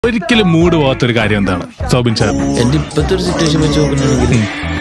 ഒരിക്കലും മൂഡ് പോകാത്തൊരു കാര്യം എന്താണ് സോബിൻ സാർ? എന്റെ ഇപ്പത്തെ ഒരു സിറ്റുവേഷൻ വെച്ച് നോക്കണമെങ്കിൽ